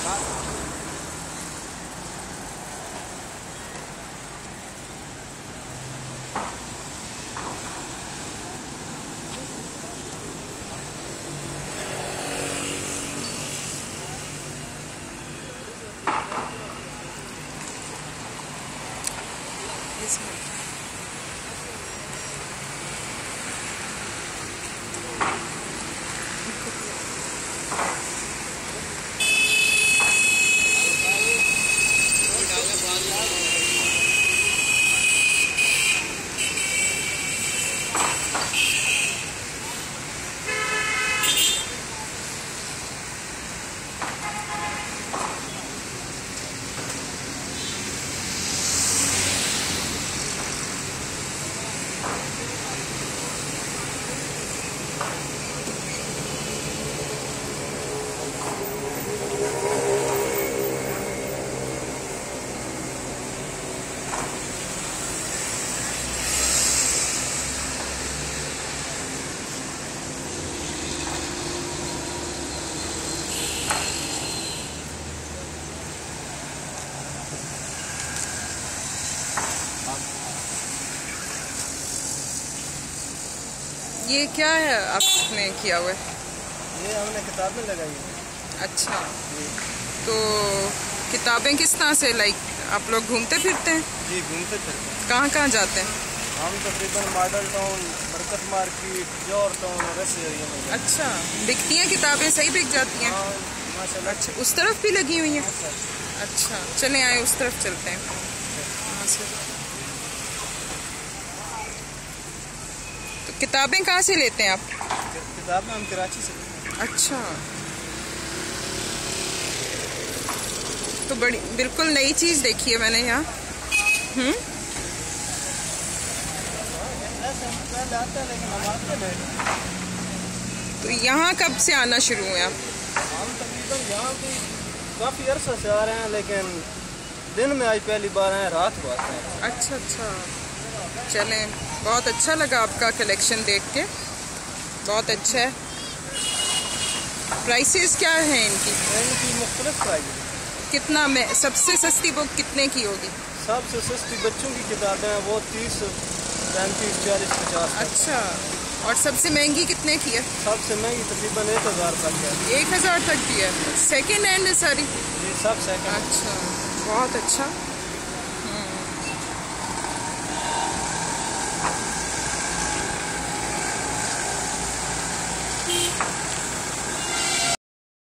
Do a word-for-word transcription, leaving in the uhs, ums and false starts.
ये क्या है आपने किया हुआ है? ये हमने किताबें लगाई हैं। अच्छा, तो किताबें किस तरह से, लाइक आप लोग घूमते फिरते हैं? जी घूमते फिरते हैं। कहाँ कहाँ जाते हैं? हम तकरीबन Model Town, Barkat Market, Johar Town और ऐसे एरिया में। अच्छा, बिकती हैं किताबें? सही बिक जाती हैं? हाँ माशाल्लाह। अच्छा, उस तरफ भी लगी हुई हैं? अच्छा, चलें आए उस तरफ चलते हैं वहाँ से। तो किताबें कहाँ से लेते हैं आप? किताबें हम कराची से लेते हैं। अच्छा, तो बड़ी बिल्कुल नई चीज़ देखी है मैंने यहाँ। हम्म तो यहाँ कब से आना शुरू हुए आप? हम तकरीबन यहाँ भी काफ़ी अरसे से आ रहे हैं, लेकिन दिन में आज पहली बार आए, रात को आते हैं। अच्छा अच्छा, चलें, बहुत अच्छा लगा आपका कलेक्शन देख के, बहुत अच्छा है। प्राइसेस क्या हैं इनकी? इनकी मुख्तलिफ प्राइस। कितना में सबसे सस्ती बुक कितने की होगी? सबसे सस्ती बच्चों की किताबें हैं वो तीस, पैंतीस, चालीस, पचास। अच्छा, और सबसे महंगी कितने की है? सबसे महंगी तकरीबन एक हज़ार तक है। एक हज़ार तक की है? सेकेंड हैंड है सारी? जी सब सेकेंड। अच्छा, बहुत अच्छा। हम्म